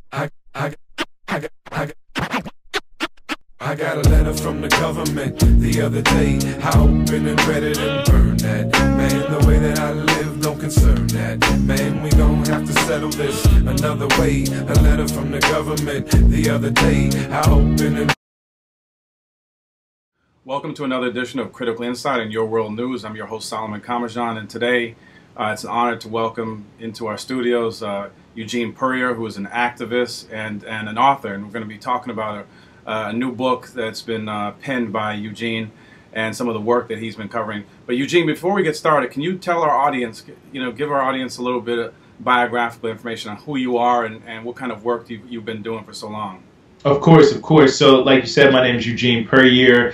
I, I, I, I, I got a letter from the government the other day. I opened and read it and burned that. Man, the way that I live don't concern that. Man, we gon' have to settle this another way. A letter from the government the other day. I opened and... Welcome to another edition of Critical Insight in Your World News. I'm your host, Solomon Kamajan, and today it's an honor to welcome into our studios Eugene Puryear, who is an activist and an author. And we're going to be talking about a new book that's been penned by Eugene and some of the work that he's been covering. But Eugene, before we get started, can you tell our audience, give our audience a little bit of biographical information on who you are and what kind of work you've been doing for so long? Of course, of course. So, like you said, my name is Eugene Puryear.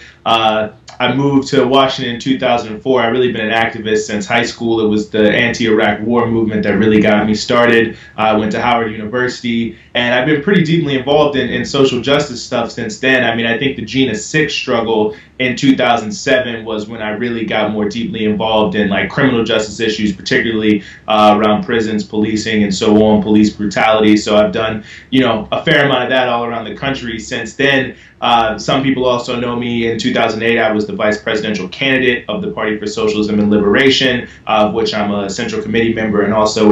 I moved to Washington in 2004. I've really been an activist since high school. It was the anti-Iraq war movement that really got me started. I went to Howard University, and I've been pretty deeply involved in social justice stuff since then. I mean, I think the Gina 6 struggle in 2007 was when I really got more deeply involved in like criminal justice issues, particularly around prisons, policing, and so on, police brutality. So I've done, a fair amount of that all around the country since then. Some people also know me. In 2008, I was the vice presidential candidate of the Party for Socialism and Liberation, of which I'm a central committee member and also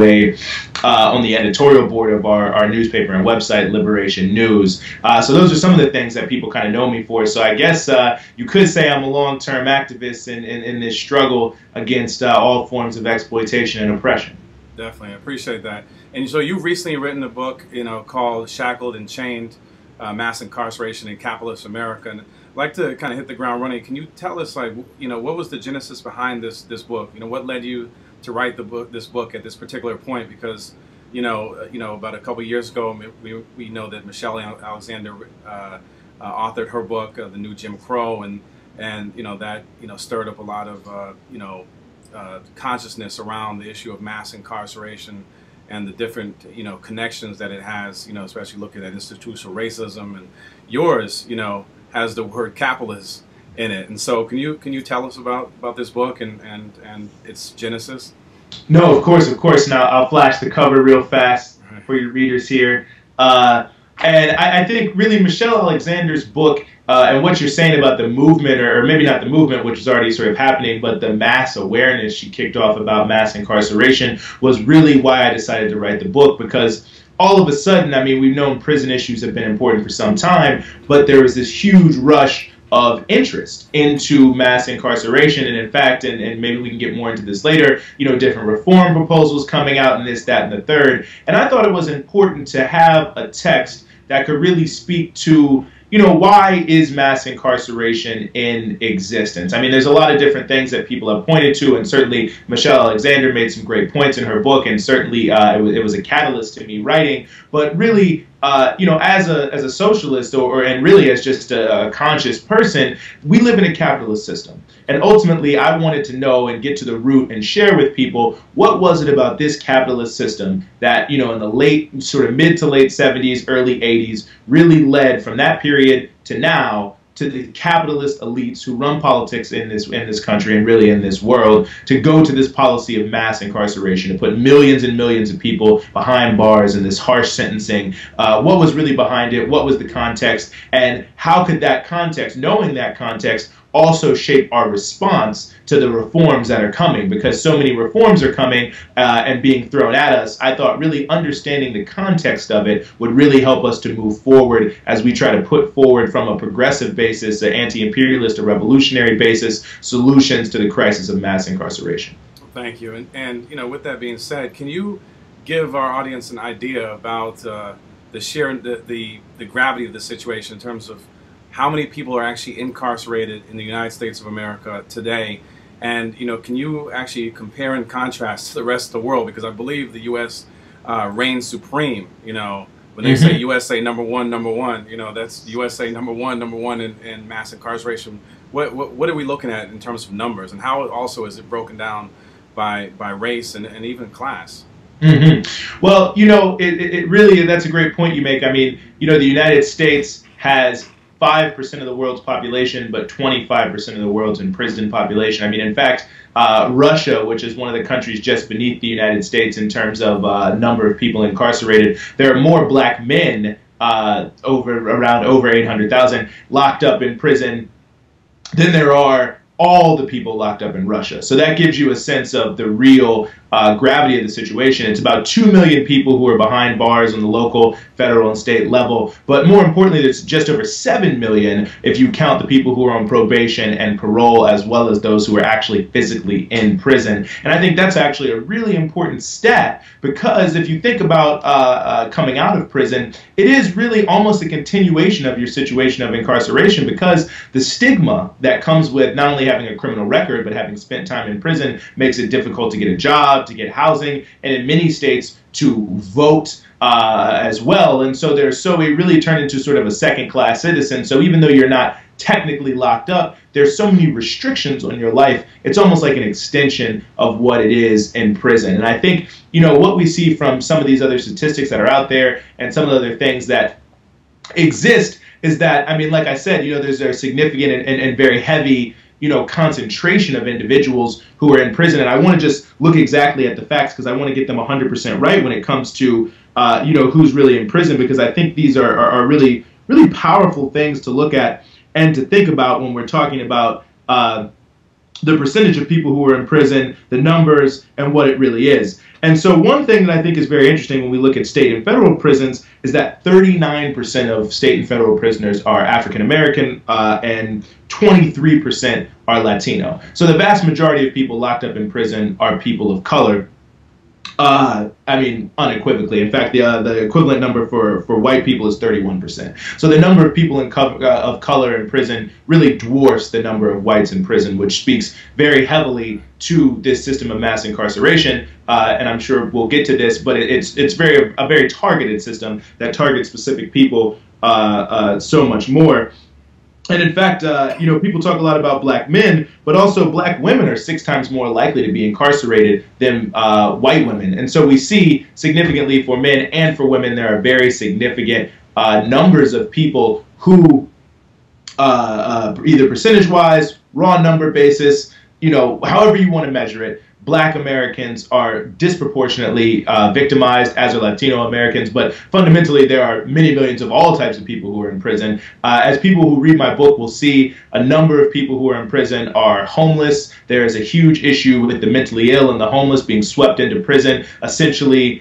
on the editorial board of our newspaper and website, Liberation News. So those are some of the things that people kind of know me for. So I guess you could say I'm a long-term activist in this struggle against all forms of exploitation and oppression. Definitely, I appreciate that. And so you've recently written a book, called Shackled and Chained, Mass Incarceration in Capitalist America. And I'd like to kind of hit the ground running. Can you tell us, what was the genesis behind this book? What led you to write this book at this particular point? Because, about a couple of years ago, we know that Michelle Alexander authored her book, The New Jim Crow, and that stirred up a lot of consciousness around the issue of mass incarceration and the different connections that it has, especially looking at institutional racism, and yours has the word capitalism in it. And so can you tell us about this book and its genesis? No, of course. Now I'll flash the cover real fast for your readers here. And I think really Michelle Alexander's book and what you're saying about the movement, or maybe not the movement, which is already sort of happening, but the mass awareness she kicked off about mass incarceration was really why I decided to write the book. Because all of a sudden, I mean, we've known prison issues have been important for some time, but there was this huge rush of interest into mass incarceration. And in fact, and maybe we can get more into this later, different reform proposals coming out and this, that, and the third. And I thought it was important to have a text that could really speak to why is mass incarceration in existence? I mean, there's a lot of different things that people have pointed to, and certainly Michelle Alexander made some great points in her book, and certainly it was a catalyst to me writing. But really, as a socialist, and really as just a conscious person, we live in a capitalist system. And ultimately, I wanted to know and get to the root and share with people what was it about this capitalist system that, in the sort of mid to late 70s, early 80s, really led from that period to now to the capitalist elites who run politics in this country and really in this world to go to this policy of mass incarceration, to put millions and millions of people behind bars and this harsh sentencing. What was really behind it? What was the context? And how could that context, knowing that context, also shape our response to the reforms that are coming? Because so many reforms are coming and being thrown at us. I thought really understanding the context of it would really help us to move forward as we try to put forward from a progressive basis, an anti-imperialist, a revolutionary basis, solutions to the crisis of mass incarceration. Thank you. And with that being said, can you give our audience an idea about the gravity of the situation in terms of how many people are actually incarcerated in the United States of America today? And, can you actually compare and contrast to the rest of the world? Because I believe the U.S. Reigns supreme, when they say USA number one, that's USA number one in mass incarceration. What are we looking at in terms of numbers? And how also is it broken down by race and even class? Well, it really, that's a great point you make. I mean, the United States has 5% of the world's population, but 25% of the world's imprisoned population. I mean, in fact, Russia, which is one of the countries just beneath the United States in terms of number of people incarcerated, there are more black men, around over 800,000, locked up in prison than there are all the people locked up in Russia. So that gives you a sense of the real gravity of the situation. It's about 2 million people who are behind bars on the local, federal, and state level. But more importantly, there's just over 7 million if you count the people who are on probation and parole, as well as those who are actually physically in prison. And I think that's actually a really important stat, because if you think about coming out of prison, it is really almost a continuation of your situation of incarceration, because the stigma that comes with not only having a criminal record, but having spent time in prison makes it difficult to get a job, to get housing, and in many states to vote as well. And so we really turn into sort of a second-class citizen. So even though you're not technically locked up, there's so many restrictions on your life. It's almost like an extension of what it is in prison. And I think, what we see from some of these other statistics that are out there and some of the other things that exist is that, I mean, like I said, there's a significant and very heavy concentration of individuals who are in prison. And I want to just look exactly at the facts, because I want to get them 100% right when it comes to, who's really in prison, because I think these are really, really powerful things to look at and to think about when we're talking about the percentage of people who are in prison, the numbers, and what it really is. And so one thing that I think is very interesting when we look at state and federal prisons is that 39% of state and federal prisoners are African American and 23% are Latino. So the vast majority of people locked up in prison are people of color. I mean, unequivocally. In fact, the equivalent number for white people is 31%. So the number of people of color in prison really dwarfs the number of whites in prison, which speaks very heavily to this system of mass incarceration. And I'm sure we'll get to this, but it's a very targeted system that targets specific people so much more. And in fact, people talk a lot about black men, but also black women are 6 times more likely to be incarcerated than white women. And so we see significantly for men and for women, there are very significant numbers of people who either percentage-wise, raw number basis, however you want to measure it, Black Americans are disproportionately victimized, as are Latino Americans, but fundamentally there are many millions of all types of people who are in prison. As people who read my book will see, a number of people who are in prison are homeless. There is a huge issue with the mentally ill and the homeless being swept into prison, essentially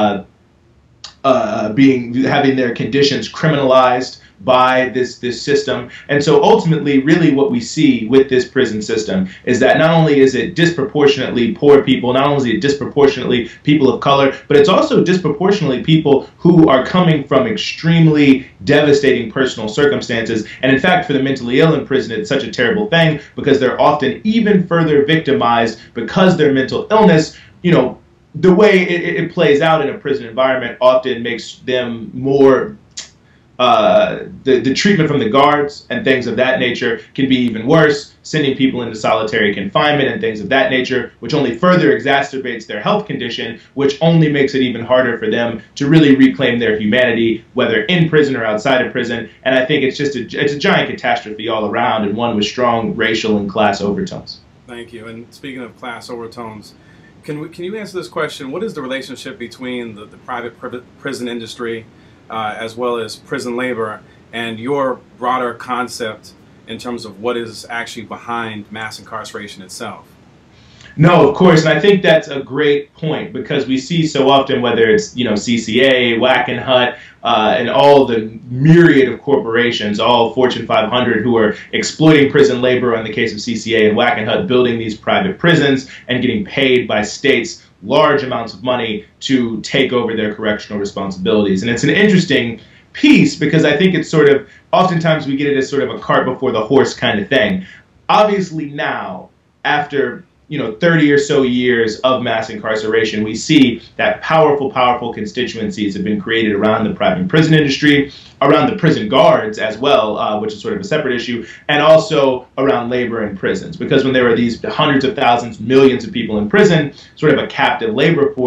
having their conditions criminalized by this system. And so ultimately, really what we see with this prison system is that not only is it disproportionately poor people, not only is it disproportionately people of color, but it's also disproportionately people who are coming from extremely devastating personal circumstances. And in fact, for the mentally ill in prison, it's such a terrible thing because they're often even further victimized because their mental illness, the way it plays out in a prison environment often makes them more the treatment from the guards and things of that nature can be even worse, sending people into solitary confinement and things of that nature, which only further exacerbates their health condition, which only makes it even harder for them to really reclaim their humanity, whether in prison or outside of prison. And I think it's just it's a giant catastrophe all around, and one with strong racial and class overtones. Thank you. And speaking of class overtones, can you answer this question? What is the relationship between the private prison industry as well as prison labor and your broader concept in terms of what is actually behind mass incarceration itself? No, of course, and I think that's a great point, because we see so often, whether it's CCA, Wackenhut, and all the myriad of corporations, all Fortune 500, who are exploiting prison labor, in the case of CCA and Wackenhut, building these private prisons and getting paid by states large amounts of money to take over their correctional responsibilities. And it's an interesting piece, because I think it's sort of, oftentimes we get it as sort of a cart before the horse kind of thing. Obviously now, after 30 or so years of mass incarceration, we see that powerful constituencies have been created around the private prison industry, around the prison guards as well, which is sort of a separate issue, and also around labor in prisons. Because when there are these hundreds of thousands, millions of people in prison, sort of a captive labor force,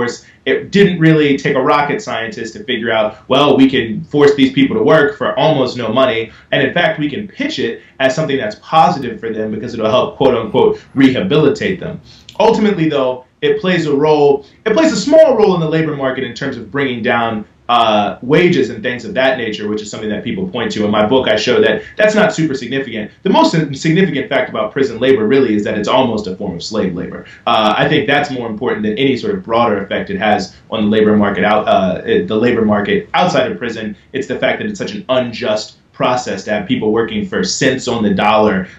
it didn't really take a rocket scientist to figure out, well, we can force these people to work for almost no money. And in fact, we can pitch it as something that's positive for them because it'll help, quote unquote, rehabilitate them. Ultimately, though, it plays a small role in the labor market in terms of bringing down wages and things of that nature, which is something that people point to. In my book, I show that that's not super significant. The most significant fact about prison labor really is that it's almost a form of slave labor. I think that's more important than any sort of broader effect it has on the labor market outside of prison. It's the fact that it's such an unjust process to have people working for cents on the dollar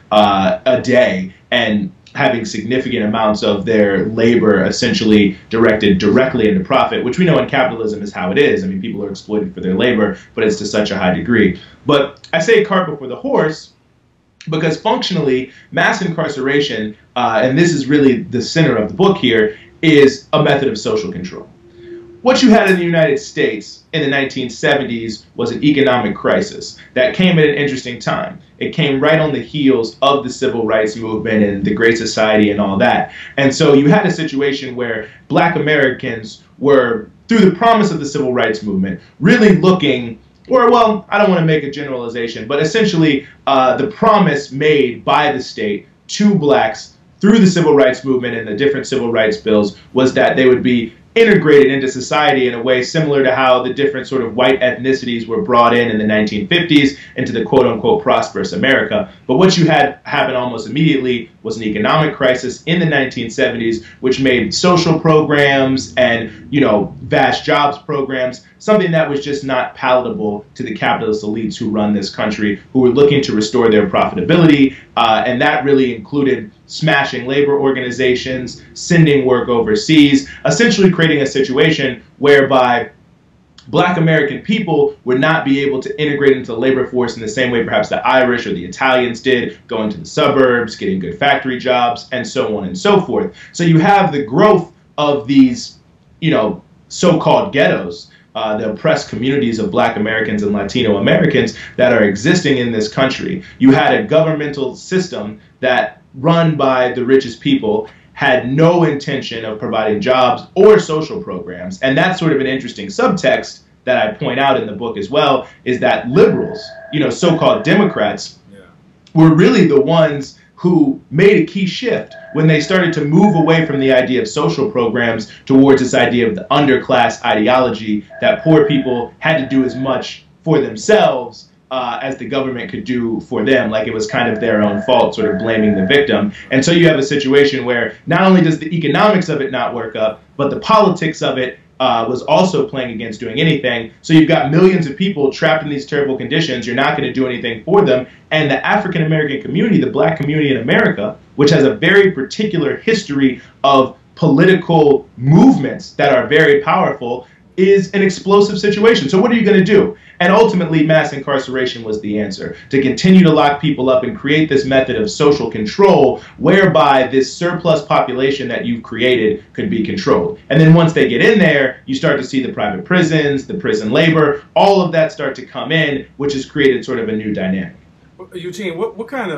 a day and having significant amounts of their labor essentially directed directly into profit, which we know in capitalism is how it is. I mean, people are exploited for their labor, but it's to such a high degree. But I say cart before the horse because functionally, mass incarceration, and this is really the center of the book here, is a method of social control. What you had in the United States in the 1970s was an economic crisis that came at an interesting time. It came right on the heels of the civil rights movement and the Great Society and all that. And so you had a situation where Black Americans were, through the promise of the civil rights movement, really looking, or well, I don't want to make a generalization, but essentially the promise made by the state to blacks through the civil rights movement and the different civil rights bills was that they would be integrated into society in a way similar to how the different sort of white ethnicities were brought in the 1950s into the quote-unquote prosperous America. But what you had happen almost immediately was an economic crisis in the 1970s, which made social programs and, you know, vast jobs programs something that was just not palatable to the capitalist elites who run this country, who were looking to restore their profitability. And that really included smashing labor organizations, sending work overseas, essentially creating a situation whereby Black American people would not be able to integrate into the labor force in the same way perhaps the Irish or the Italians did, going to the suburbs, getting good factory jobs, and so on and so forth. So you have the growth of these, you know, so-called ghettos, the oppressed communities of Black Americans and Latino Americans that are existing in this country. You had a governmental system that, run by the richest people, had no intention of providing jobs or social programs. And that's sort of an interesting subtext that I point out in the book as well, is that liberals, you know, so-called Democrats, were really the ones who made a key shift when they started to move away from the idea of social programs towards this idea of the underclass ideology that poor people had to do as much for themselves as the government could do for them, like it was kind of their own fault, sort of blaming the victim. And so you have a situation where not only does the economics of it not work up, but the politics of it was also playing against doing anything. So you've got millions of people trapped in these terrible conditions. You're not going to do anything for them. And the African American community, the Black community in America, which has a very particular history of political movements that are very powerful, is an explosive situation. So what are you going to do? And ultimately, mass incarceration was the answer, to continue to lock people up and create this method of social control whereby this surplus population that you've created could be controlled. And then once they get in there, you start to see the private prisons, the prison labor, all of that start to come in, which has created sort of a new dynamic. Eugene, what kind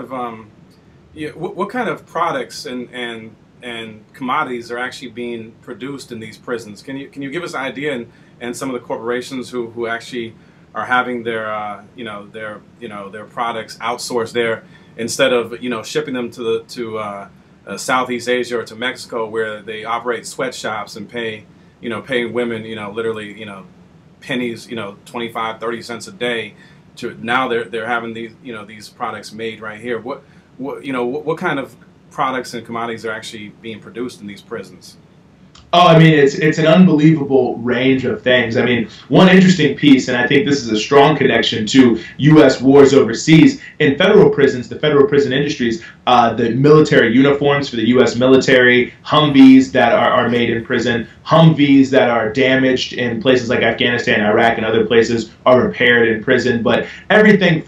of products and commodities are actually being produced in these prisons? Can you give us an idea, and some of the corporations who actually are having their their products outsourced there instead of shipping them to Southeast Asia or to Mexico, where they operate sweatshops and paying women literally pennies, 25, 30 cents a day. To now they're having these these products made right here. What kind of products and commodities are actually being produced in these prisons? Oh, I mean, it's an unbelievable range of things. I mean, one interesting piece, and I think this is a strong connection to U.S. wars overseas, in federal prisons, the federal prison industries, the military uniforms for the U.S. military, Humvees that are made in prison, Humvees that are damaged in places like Afghanistan, Iraq, and other places are repaired in prison. But everything from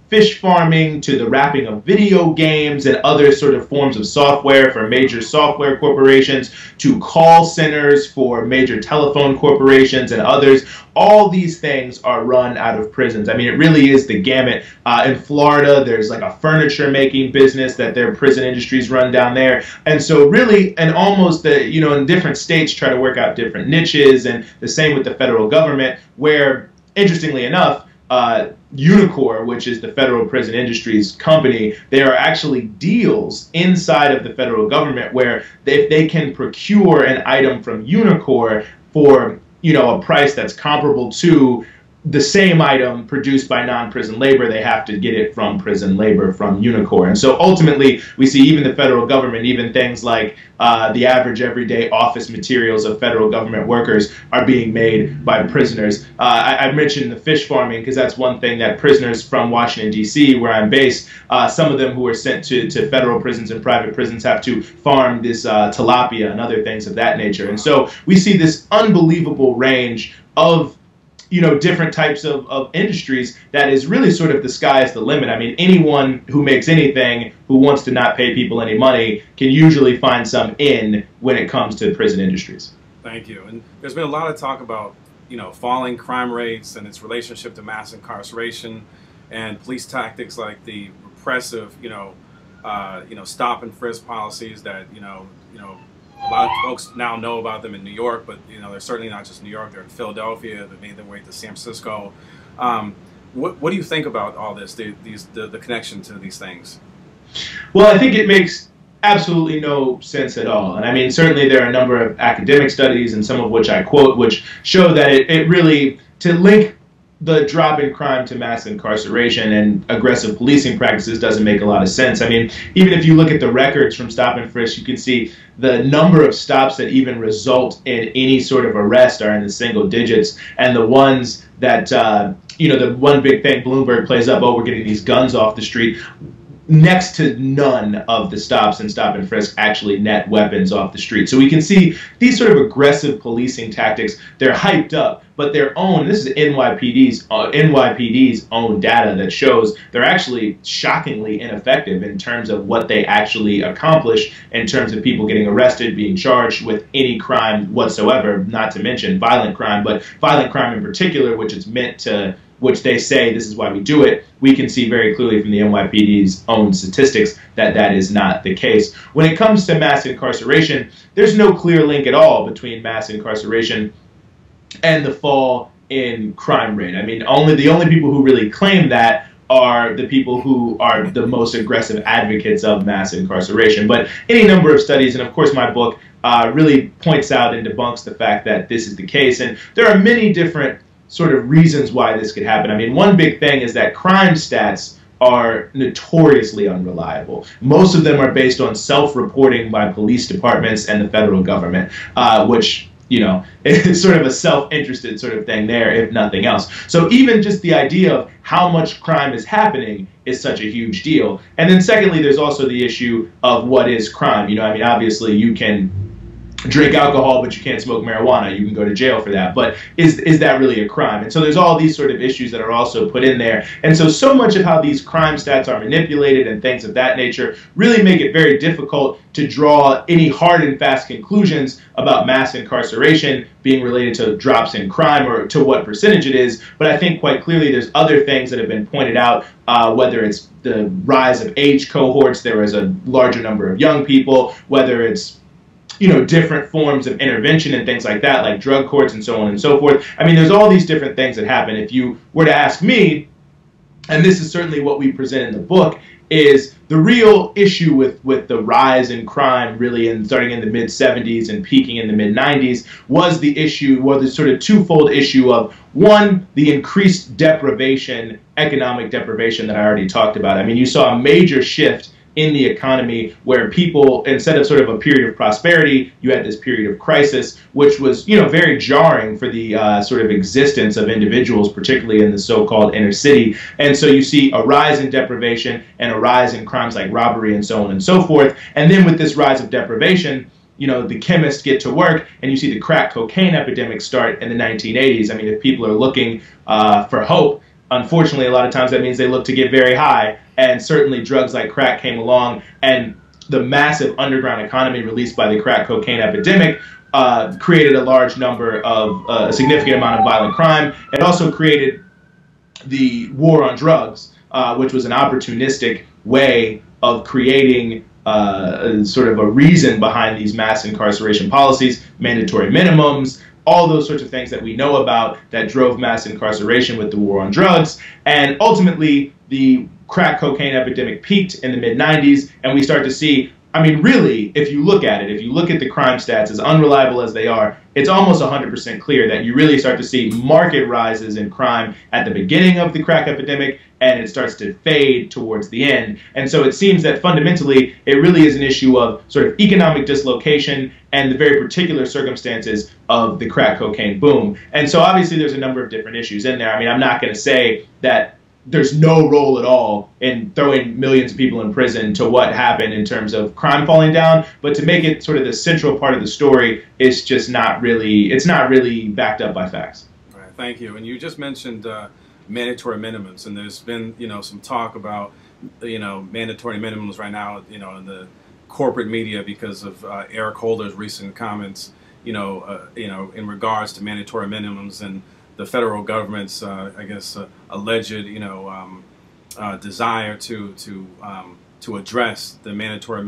fish farming to the wrapping of video games and other sort of forms of software for major software corporations, to call centers for major telephone corporations and others. All these things are run out of prisons. I mean, it really is the gamut. In Florida, there's like a furniture making business that their prison industries run down there. And so really, and almost, in different states try to work out different niches, and the same with the federal government, where, interestingly enough, Unicor, which is the federal prison industries company, there are actually deals inside of the federal government where if they can procure an item from Unicor for, a price that's comparable to the same item produced by non-prison labor, they have to get it from prison labor from Unicor. And so ultimately, we see even the federal government, even things like the average everyday office materials of federal government workers are being made by prisoners. I mentioned the fish farming because that's one thing that prisoners from Washington, D.C., where I'm based, some of them who are sent to federal prisons and private prisons have to farm this tilapia and other things of that nature. And so we see this unbelievable range of different types of industries that is really sort of the sky is the limit. I mean, anyone who makes anything who wants to not pay people any money can usually find some in when it comes to prison industries. Thank you. And there's been a lot of talk about, falling crime rates and its relationship to mass incarceration and police tactics like the repressive, stop and frisk policies that, a lot of folks now know about them in New York, but they're certainly not just New York. They're in Philadelphia. They made their way to San Francisco. What do you think about all this? The connection to these things? Well, I think it makes absolutely no sense at all. And I mean, certainly there are a number of academic studies, and some of which I quote, which show that it really, to link the drop in crime to mass incarceration and aggressive policing practices doesn't make a lot of sense. I mean, even if you look at the records from stop and frisk, you can see the number of stops that even result in any sort of arrest are in the single digits. And the ones that, the one big thing Bloomberg plays up, we're getting these guns off the street. Next to none of the stops and stop and frisk actually net weapons off the street. So we can see these sort of aggressive policing tactics, they're hyped up, but their own, this is NYPD's own data that shows they're actually shockingly ineffective in terms of what they actually accomplish in terms of people getting arrested, being charged with any crime whatsoever, not to mention violent crime, but violent crime in particular, which they say this is why we do it. We can see very clearly from the NYPD's own statistics that that is not the case. When it comes to mass incarceration, there's no clear link at all between mass incarceration and the fall in crime rate. I mean, the only people who really claim that are the people who are the most aggressive advocates of mass incarceration. But any number of studies, and of course my book really points out and debunks the fact that this is the case. And there are many different sort of reasons why this could happen. I mean, one big thing is that crime stats are notoriously unreliable. Most of them are based on self-reporting by police departments and the federal government, which, is sort of a self-interested sort of thing there, if nothing else. So even just the idea of how much crime is happening is such a huge deal. And then secondly, there's also the issue of what is crime. I mean, obviously you can drink alcohol, but you can't smoke marijuana. You can go to jail for that. But is that really a crime? And so there's all these sort of issues that are also put in there. And so much of how these crime stats are manipulated and things of that nature really make it very difficult to draw any hard and fast conclusions about mass incarceration being related to drops in crime or to what percentage it is. But I think quite clearly there's other things that have been pointed out, whether it's the rise of age cohorts, there is a larger number of young people, whether it's different forms of intervention and things like that, like drug courts and so on and so forth. I mean, there's all these different things that happen. If you were to ask me, and this is certainly what we present in the book, is the real issue with the rise in crime really starting in the mid-70s and peaking in the mid-90s was the sort of twofold issue of, one, the increased deprivation, economic deprivation that I already talked about. I mean, you saw a major shift in the economy where people, instead of sort of a period of prosperity, you had this period of crisis, which was, very jarring for the sort of existence of individuals, particularly in the so-called inner city. And so you see a rise in deprivation and a rise in crimes like robbery and so on and so forth. And then with this rise of deprivation, the chemists get to work, and you see the crack cocaine epidemic start in the 1980s. I mean, if people are looking for hope, unfortunately, a lot of times that means they look to get very high. And certainly drugs like crack came along, and the massive underground economy released by the crack cocaine epidemic created a large number of a significant amount of violent crime. It also created the war on drugs, which was an opportunistic way of creating sort of a reason behind these mass incarceration policies, mandatory minimums, all those sorts of things that we know about that drove mass incarceration with the war on drugs. And ultimately, the crack cocaine epidemic peaked in the mid-90s, and we start to see, I mean, really, if you look at it, if you look at the crime stats, as unreliable as they are, it's almost 100% clear that you really start to see market rises in crime at the beginning of the crack epidemic, and it starts to fade towards the end. And so it seems that fundamentally, it really is an issue of sort of economic dislocation and the very particular circumstances of the crack cocaine boom. And so obviously there's a number of different issues in there. I mean, I'm not going to say that there's no role at all in throwing millions of people in prison to what happened in terms of crime falling down, but to make it sort of the central part of the story is just not really, it's not really backed up by facts. All right, thank you. And you just mentioned mandatory minimums, and there's been, some talk about, mandatory minimums right now, in the corporate media because of Eric Holder's recent comments, in regards to mandatory minimums and the federal government's, alleged, desire to address the mandatory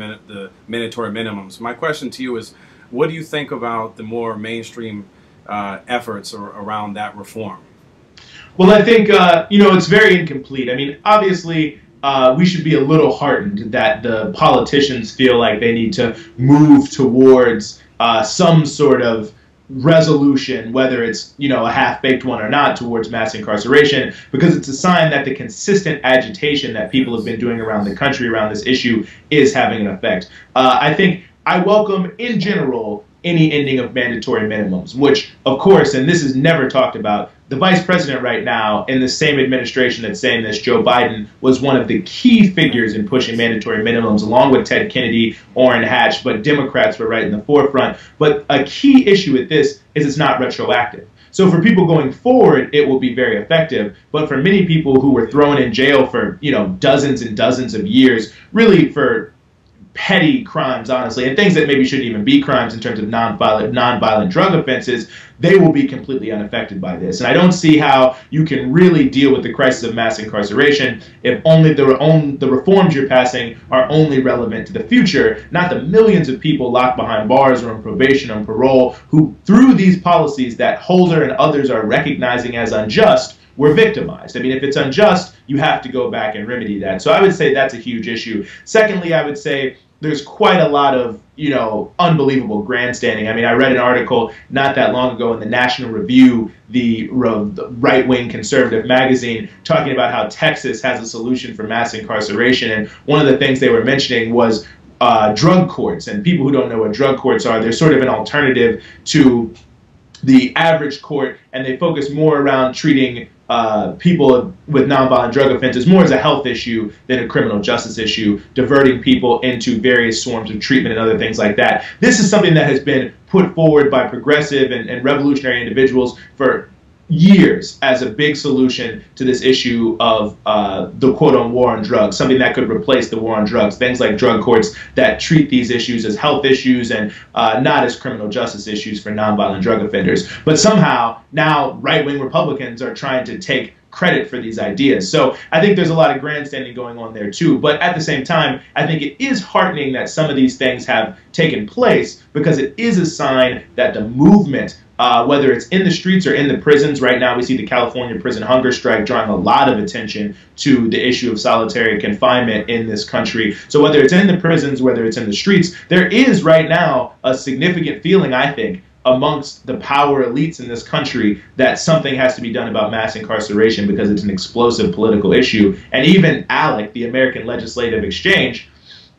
minimums. My question to you is, what do you think about the more mainstream efforts around that reform? Well, I think it's very incomplete. I mean, obviously, we should be a little heartened that the politicians feel like they need to move towards some sort of resolution, whether it's a half-baked one or not, towards mass incarceration, because it's a sign that the consistent agitation that people have been doing around the country around this issue is having an effect. I think I welcome in general any ending of mandatory minimums, which of course, and this is never talked about, the vice president right now in the same administration that's saying this, Joe Biden, was one of the key figures in pushing mandatory minimums along with Ted Kennedy, Orrin Hatch, but Democrats were right in the forefront. But a key issue with this is it's not retroactive. So for people going forward, it will be very effective. But for many people who were thrown in jail for, dozens and dozens of years, really for petty crimes, honestly, and things that maybe shouldn't even be crimes in terms of nonviolent drug offenses, they will be completely unaffected by this. And I don't see how you can really deal with the crisis of mass incarceration if only the reforms you're passing are only relevant to the future, not the millions of people locked behind bars or on probation or parole who, through these policies that Holder and others are recognizing as unjust, were victimized. I mean, if it's unjust, you have to go back and remedy that. So I would say that's a huge issue. Secondly, I would say there's quite a lot of, unbelievable grandstanding. I mean, I read an article not that long ago in the National Review, the right-wing conservative magazine, talking about how Texas has a solution for mass incarceration. And one of the things they were mentioning was drug courts. And people who don't know what drug courts are, they're sort of an alternative to the average court, and they focus more around treating people with nonviolent drug offenses more as a health issue than a criminal justice issue, diverting people into various forms of treatment and other things like that. This is something that has been put forward by progressive and revolutionary individuals for years as a big solution to this issue of the quote-unquote war on drugs, something that could replace the war on drugs, things like drug courts that treat these issues as health issues and not as criminal justice issues for nonviolent drug offenders. But somehow now right-wing Republicans are trying to take credit for these ideas. So I think there's a lot of grandstanding going on there too. But at the same time, I think it is heartening that some of these things have taken place, because it is a sign that the movement, whether it's in the streets or in the prisons, right now we see the California prison hunger strike drawing a lot of attention to the issue of solitary confinement in this country. So whether it's in the prisons, whether it's in the streets, there is right now a significant feeling, I think, amongst the power elites in this country that something has to be done about mass incarceration because it's an explosive political issue. And even ALEC, the American Legislative Exchange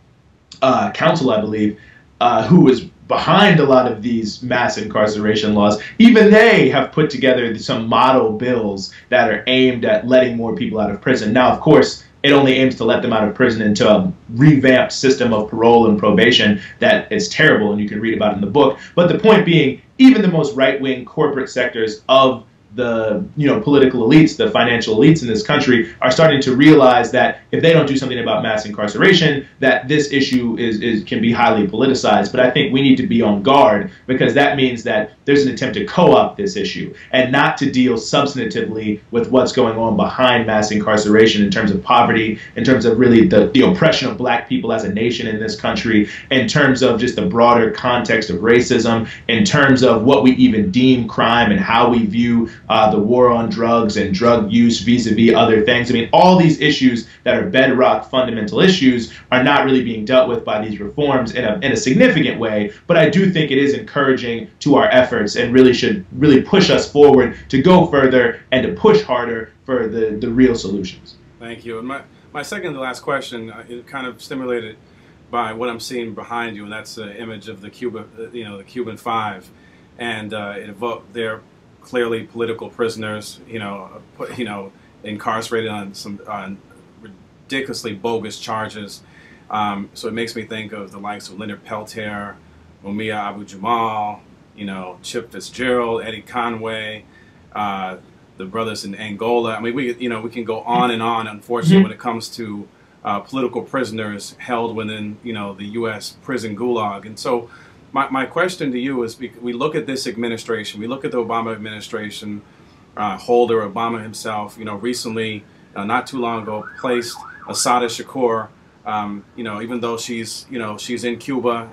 Council, I believe, who is behind a lot of these mass incarceration laws, even they have put together some model bills that are aimed at letting more people out of prison. Now, of course, it only aims to let them out of prison into a revamped system of parole and probation that is terrible, and you can read about it in the book. But the point being, even the most right-wing corporate sectors of the political elites, the financial elites in this country are starting to realize that if they don't do something about mass incarceration, that this issue can be highly politicized. But I think we need to be on guard, because that means that there's an attempt to co-opt this issue and not to deal substantively with what's going on behind mass incarceration in terms of poverty, in terms of really the oppression of black people as a nation in this country, in terms of just the broader context of racism, in terms of what we even deem crime and how we view the war on drugs and drug use vis-a-vis other things. I mean, all these issues that are bedrock fundamental issues are not really being dealt with by these reforms in a significant way. But I do think it is encouraging to our efforts and really should push us forward to go further and to push harder for the real solutions. Thank you. And my second to last question is kind of stimulated by what I'm seeing behind you, and that's the image of the the Cuban Five, and it evoked their clearly political prisoners, incarcerated on ridiculously bogus charges. So it makes me think of the likes of Leonard Peltier, Mumia Abu-Jamal, Chip Fitzgerald, Eddie Conway, the brothers in Angola. I mean, we can go on and on, unfortunately, when it comes to political prisoners held within, the U.S. prison gulag. And so my question to you is, we look at this administration, we look at the Obama administration, Holder, Obama himself, recently, not too long ago, placed Assata Shakur, even though she's in Cuba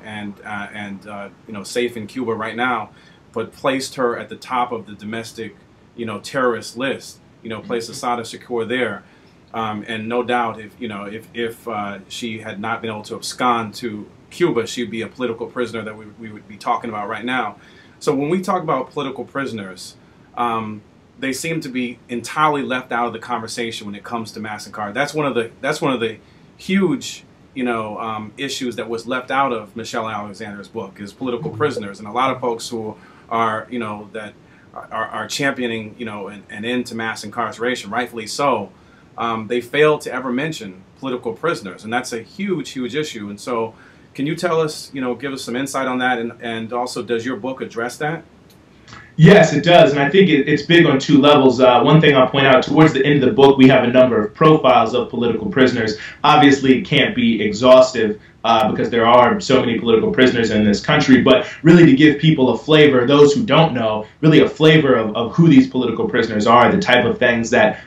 and safe in Cuba right now, but placed her at the top of the domestic, terrorist list, placed Assata Shakur there. And no doubt, if she had not been able to abscond to Cuba, she'd be a political prisoner that we would be talking about right now. So when we talk about political prisoners, they seem to be entirely left out of the conversation when it comes to mass incarceration. That's one of the huge issues that was left out of Michelle Alexander's book, is political prisoners. And a lot of folks who are that are championing an end to mass incarceration, rightfully so, they fail to ever mention political prisoners, and that's a huge issue. And so can you tell us, give us some insight on that, and also, does your book address that? Yes, it does, and I think it's big on two levels. One thing I'll point out, towards the end of the book, we have a number of profiles of political prisoners. Obviously, it can't be exhaustive because there are so many political prisoners in this country, but really to give people a flavor, those who don't know, really a flavor of who these political prisoners are, the type of things that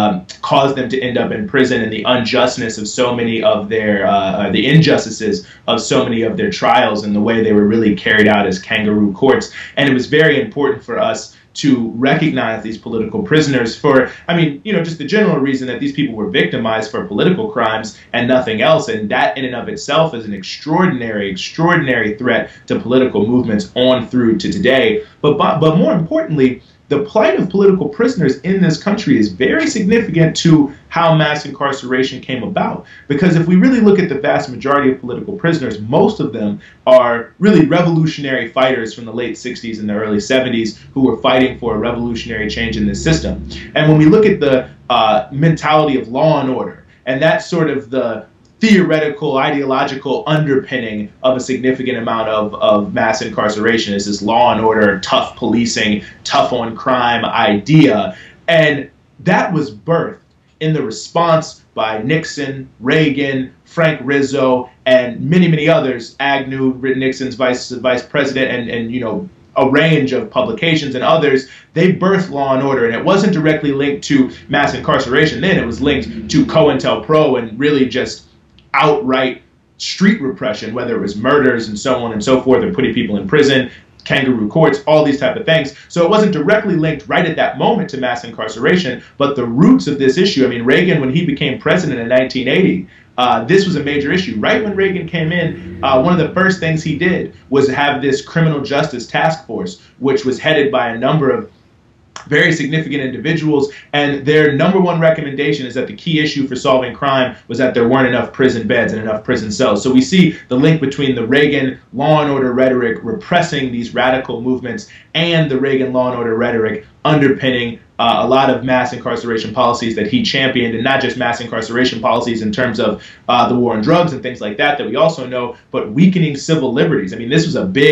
cause them to end up in prison, and the unjustness of so many of their, the injustices of so many of their trials, and the way they were really carried out as kangaroo courts. And it was very important for us to recognize these political prisoners for, just the general reason that these people were victimized for political crimes and nothing else. And that in and of itself is an extraordinary threat to political movements on through to today. But more importantly, the plight of political prisoners in this country is very significant to how mass incarceration came about. Because if we really look at the vast majority of political prisoners, most of them are really revolutionary fighters from the late 60s and the early 70s who were fighting for a revolutionary change in this system. And when we look at the mentality of law and order, and that's sort of the theoretical, ideological underpinning of a significant amount of mass incarceration, is this law and order, tough policing, tough on crime idea. And that was birthed in the response by Nixon, Reagan, Frank Rizzo, and many others, Agnew, Nixon's vice president, and a range of publications and others. They birthed law and order, and it wasn't directly linked to mass incarceration then. It was linked to COINTELPRO and really just outright street repression, whether it was murders and so on and so forth, and putting people in prison, kangaroo courts, all these type of things. So it wasn't directly linked right at that moment to mass incarceration, but the roots of this issue, Reagan, when he became president in 1980, this was a major issue. Right when Reagan came in, one of the first things he did was have this criminal justice task force, which was headed by a number of very significant individuals, and their number one recommendation is that the key issue for solving crime was that there weren't enough prison beds and enough prison cells. So we see the link between the Reagan law and order rhetoric repressing these radical movements and the Reagan law and order rhetoric underpinning a lot of mass incarceration policies that he championed, and not just mass incarceration policies in terms of the war on drugs and things like that we also know, but weakening civil liberties. This was a big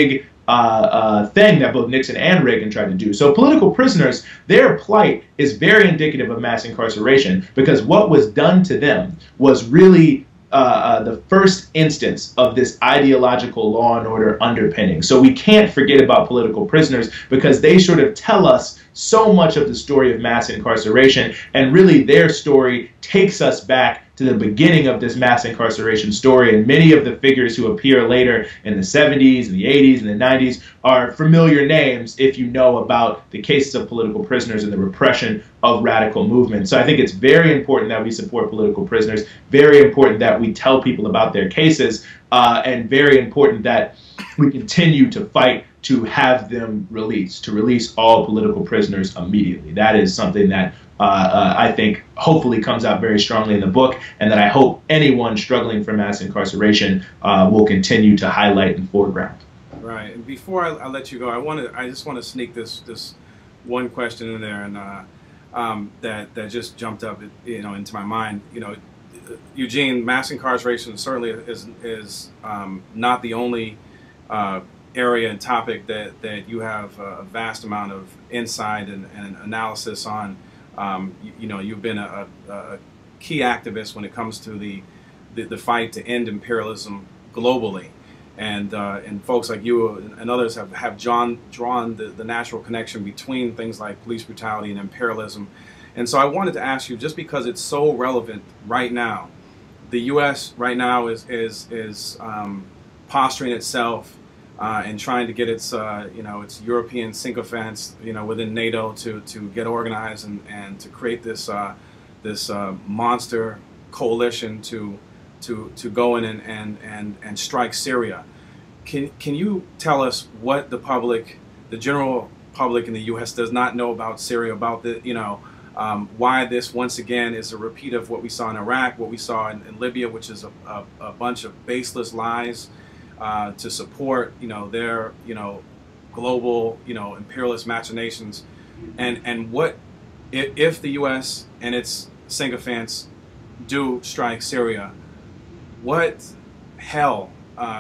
thing that both Nixon and Reagan tried to do. So political prisoners, their plight is very indicative of mass incarceration, because what was done to them was really the first instance of this ideological law and order underpinning. So we can't forget about political prisoners, because they sort of tell us so much of the story of mass incarceration, and really their story takes us back to the beginning of this mass incarceration story. And many of the figures who appear later in the 70s and the 80s and the 90s are familiar names if you know about the cases of political prisoners and the repression of radical movements. So I think it's very important that we support political prisoners, very important that we tell people about their cases, and very important that we continue to fight to have them released, to release all political prisoners immediately. That is something that I think hopefully comes out very strongly in the book, and that I hope anyone struggling for mass incarceration will continue to highlight and foreground. Right. And before I let you go, I just want to sneak this one question in there, and that just jumped up, into my mind. Eugene, mass incarceration certainly is not the only area and topic that you have a vast amount of insight and analysis on. You've been a key activist when it comes to the fight to end imperialism globally, and folks like you and others have drawn the natural connection between things like police brutality and imperialism. And so I wanted to ask you, just because it's so relevant right now, the U.S. right now is posturing itself and trying to get its its European sycophants within NATO to get organized and to create this monster coalition to go in and strike Syria. Can you tell us what the general public in the U.S. does not know about Syria, about why this once again is a repeat of what we saw in Iraq, what we saw in Libya, which is a bunch of baseless lies to support their global imperialist machinations, and what if the U.S. and its sycophants do strike Syria, what hell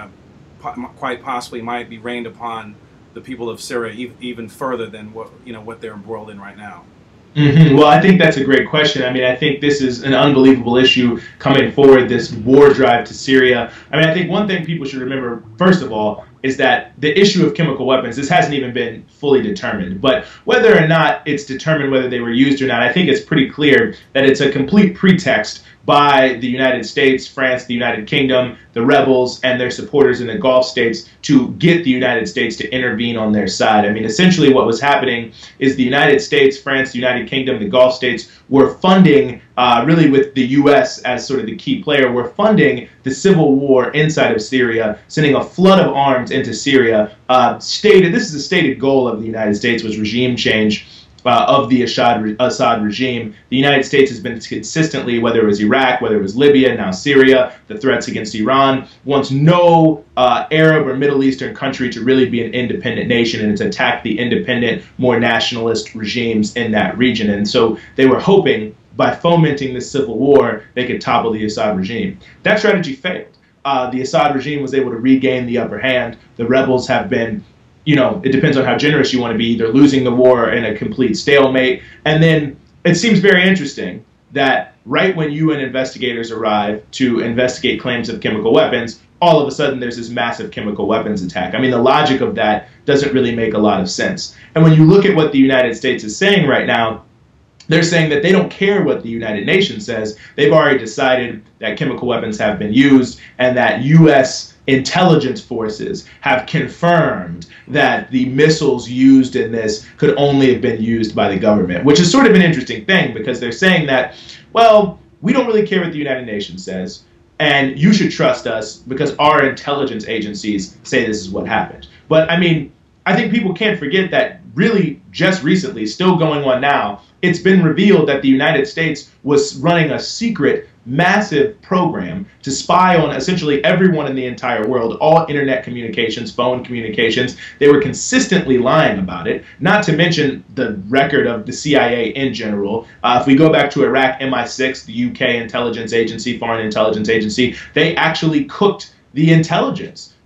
quite possibly might be rained upon the people of Syria even further than what they're embroiled in right now? Mm-hmm. Well, I think that's a great question. I mean, I think this is an unbelievable issue coming forward, this war drive to Syria. I mean, I think one thing people should remember, first of all, is that the issue of chemical weapons, this hasn't even been fully determined. But whether or not it's determined whether they were used or not, I think it's pretty clear that it's a complete pretext by the United States, France, the United Kingdom, the rebels, and their supporters in the Gulf states to get the United States to intervene on their side. I mean, essentially what was happening is the United States, France, the United Kingdom, the Gulf states were funding, really with the U.S. as sort of the key player, were funding the civil war inside of Syria, sending a flood of arms into Syria. This is a stated goal of the United States, was regime change of the Assad regime. The United States has been consistently, whether it was Iraq, whether it was Libya, now Syria, the threats against Iran, wants no Arab or Middle Eastern country to really be an independent nation, and it's attacked the independent, more nationalist regimes in that region. And so they were hoping by fomenting this civil war, they could topple the Assad regime. That strategy failed. The Assad regime was able to regain the upper hand. The rebels have been, it depends on how generous you want to be, either losing the war or in a complete stalemate. And then it seems very interesting that right when UN investigators arrive to investigate claims of chemical weapons, all of a sudden there's this massive chemical weapons attack. I mean, the logic of that doesn't really make a lot of sense. And when you look at what the United States is saying right now, they're saying that they don't care what the United Nations says. They've already decided that chemical weapons have been used, and that U.S. intelligence forces have confirmed that the missiles used in this could only have been used by the government, which is sort of an interesting thing, because they're saying that, well, we don't really care what the United Nations says, and you should trust us because our intelligence agencies say this is what happened. But I mean, I think people can't forget that really just recently, still going on now, it's been revealed that the United States was running a secret, massive program to spy on essentially everyone in the entire world, all internet communications, phone communications. They were consistently lying about it, not to mention the record of the CIA in general. If we go back to Iraq, MI6, the UK intelligence agency, foreign intelligence agency, they actually cooked the intelligence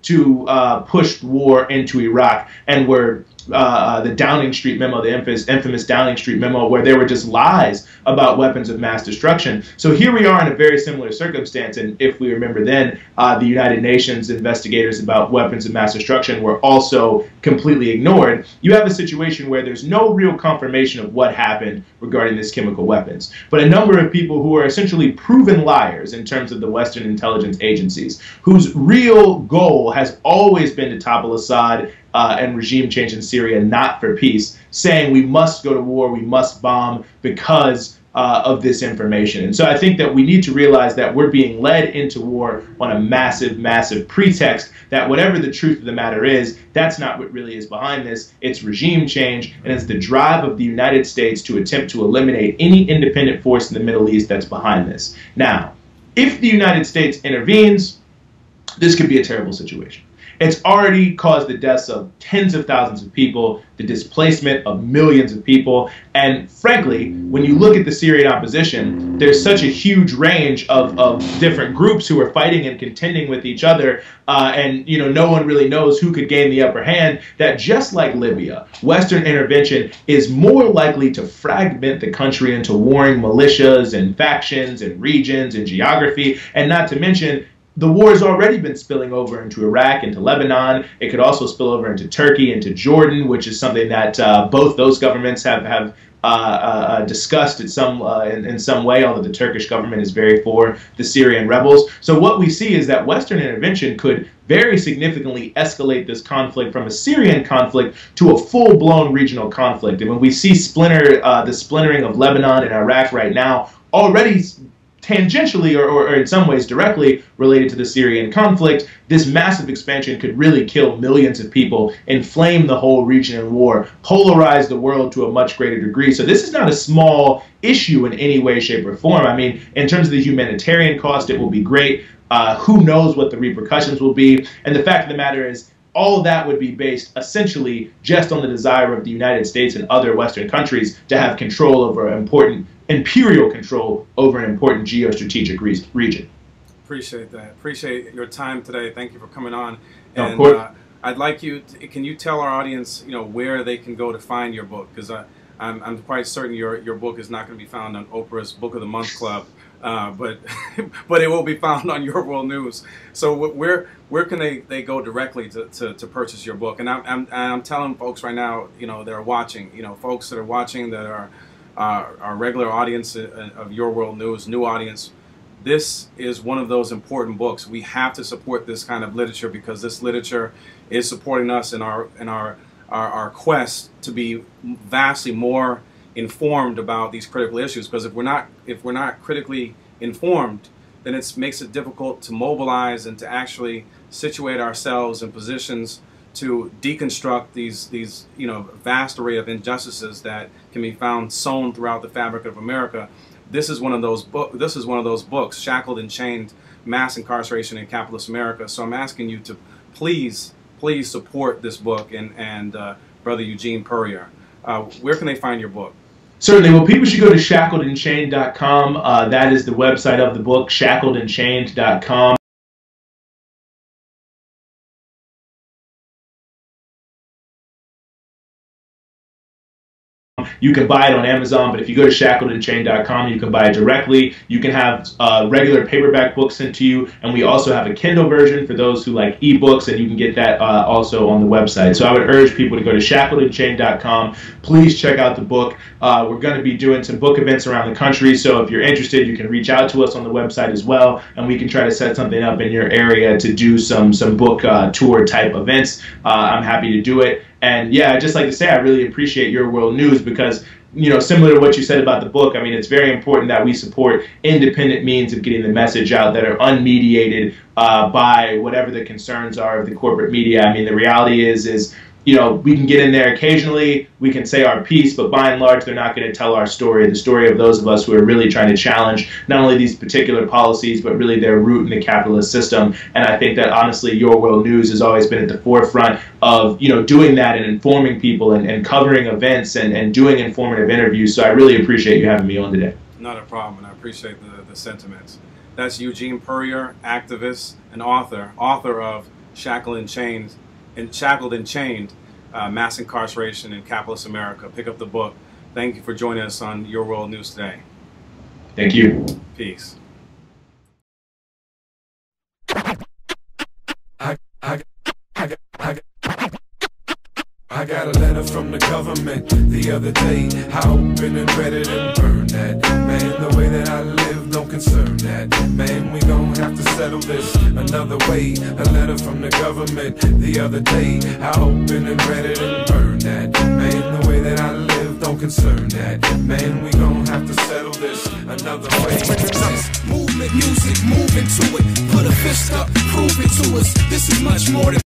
to push war into Iraq and were the Downing Street memo, the infamous Downing Street memo, where there were just lies about weapons of mass destruction. So here we are in a very similar circumstance, and if we remember then, the United Nations investigators about weapons of mass destruction were also completely ignored. You have a situation where there's no real confirmation of what happened regarding these chemical weapons, but a number of people who are essentially proven liars in terms of the Western intelligence agencies, whose real goal has always been to topple Assad and regime change in Syria, not for peace, saying we must go to war, we must bomb because of this information. And so I think that we need to realize that we're being led into war on a massive, massive pretext, that whatever the truth of the matter is, that's not what really is behind this. It's regime change, and it's the drive of the United States to attempt to eliminate any independent force in the Middle East that's behind this. Now, if the United States intervenes, this could be a terrible situation. It's already caused the deaths of tens of thousands of people, the displacement of millions of people, and frankly, when you look at the Syrian opposition, there's such a huge range of different groups who are fighting and contending with each other, and no one really knows who could gain the upper hand, that just like Libya, Western intervention is more likely to fragment the country into warring militias and factions and regions and geography, and not to mention the war has already been spilling over into Iraq, into Lebanon. It could also spill over into Turkey, into Jordan, which is something that both those governments have discussed in some way, although the Turkish government is very for the Syrian rebels. So what we see is that Western intervention could very significantly escalate this conflict from a Syrian conflict to a full-blown regional conflict. And when we see the splintering of Lebanon and Iraq right now, already tangentially or in some ways directly related to the Syrian conflict, this massive expansion could really kill millions of people, inflame the whole region in war, polarize the world to a much greater degree. So this is not a small issue in any way, shape, or form. I mean, in terms of the humanitarian cost, it will be great. Who knows what the repercussions will be? And the fact of the matter is, all of that would be based essentially just on the desire of the United States and other Western countries to have control over imperial control over an important geostrategic region. Appreciate that. Appreciate your time today. Thank you for coming on. And of course. I'd like you to, can you tell our audience, where they can go to find your book? Because I'm quite certain your book is not going to be found on Oprah's Book of the Month Club, but it will be found on Your World News. So where can they go directly to purchase your book? And I'm telling folks right now, that are watching, folks that are watching that are our regular audience of Your World News, new audience, this is one of those important books. We have to support this kind of literature because this literature is supporting us in our quest to be vastly more informed about these critical issues. Because if we're not critically informed, then it makes it difficult to mobilize and to actually situate ourselves in positions to deconstruct these vast array of injustices that can be found sown throughout the fabric of America. This is one of those books, Shackled and Chained, Mass Incarceration in Capitalist America. So I'm asking you to please support this book and Brother Eugene Puryear. Where can they find your book? Certainly. Well, people should go to shackledandchained.com. That is the website of the book, shackledandchained.com. You can buy it on Amazon, but if you go to shackledandchained.com, you can buy it directly. You can have regular paperback books sent to you, and we also have a Kindle version for those who like ebooks, and you can get that also on the website. So I would urge people to go to shackledandchained.com. Please check out the book. We're going to be doing some book events around the country, so if you're interested, you can reach out to us on the website as well, and we can try to set something up in your area to do some book tour type events. I'm happy to do it. And yeah, I'd just like to say I really appreciate Your World News because, similar to what you said about the book, I mean, it's very important that we support independent means of getting the message out that are unmediated by whatever the concerns are of the corporate media. I mean, the reality is we can get in there occasionally, we can say our piece, but by and large, they're not going to tell our story, the story of those of us who are really trying to challenge not only these particular policies, but really their root in the capitalist system. And I think that honestly, Your World News has always been at the forefront of, doing that and informing people and covering events and doing informative interviews. So I really appreciate you having me on today. Not a problem, and I appreciate the sentiments. That's Eugene Puryear, activist and author of Shackled and Chained, Mass Incarceration in Capitalist America. Pick up the book. Thank you for joining us on Your World News Today. Thank you. Peace. I got a letter from the government the other day. I opened and read it and burned that. Man, the way that I live don't concern that. Man, we gon' have to settle this another way. A letter from the government the other day. I opened and read it and burned that. Man, the way that I live don't concern that. Man, we gon' have to settle this another way. Movement, music, move into it. Put a fist up, prove it to us. This is much more than